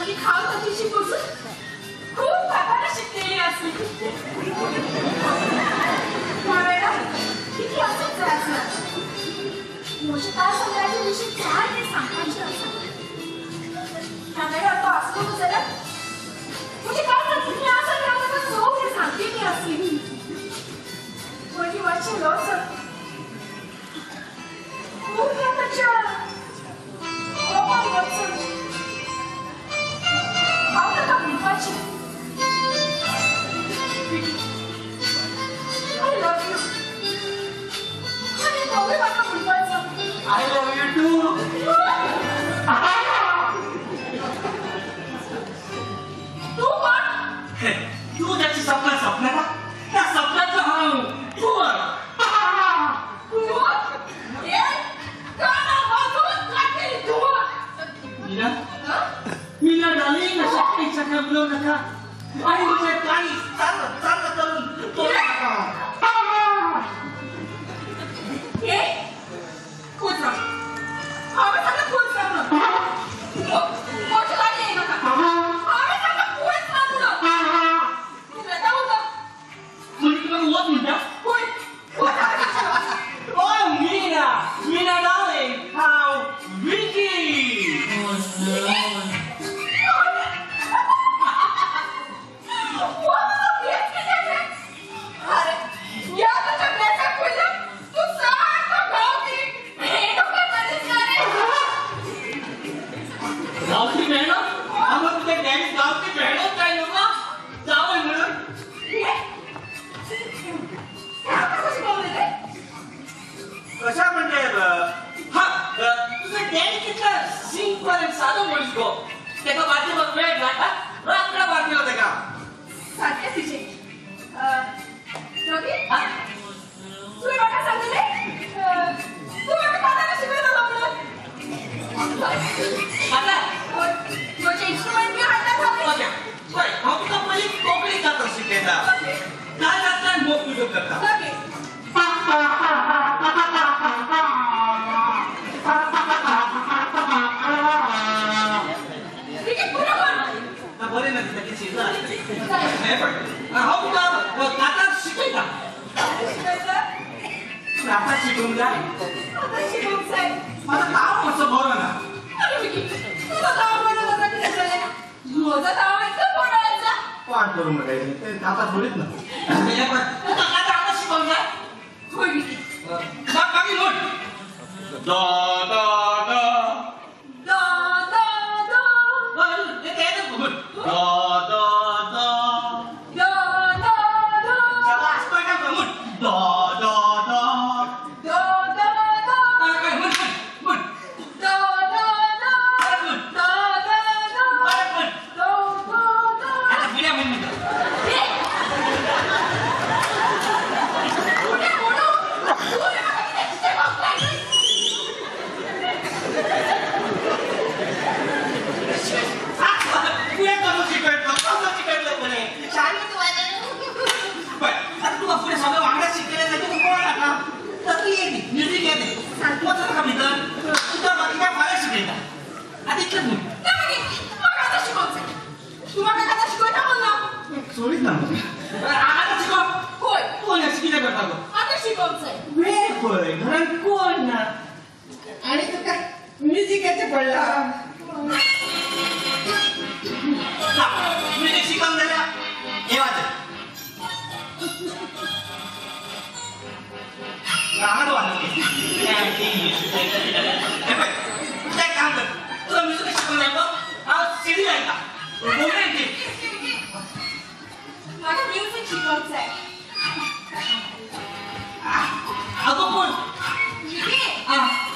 आणि खावताची बसून खूप काकाला शिकलेली असली त्यावेळेला किती असंच जायचं मोठे काय सांगायचे विषयी काय ते सांगायचे असं त्यावेळेला तो असतो तो जरा म्हणजे काय सांगते मी असं त्याला सो हे सांगते मी असली कोणी वर्ष लॉस खूप त्याच्या I love you too. तू कोण? तू ज्याची स्वप्न स्वप्नाला त्या स्वप्नाचा हा तू मीना डार्लिंग अशा काही चक्र बोलू नका आणि म्हणजे काही चालत करून तो नका Ah.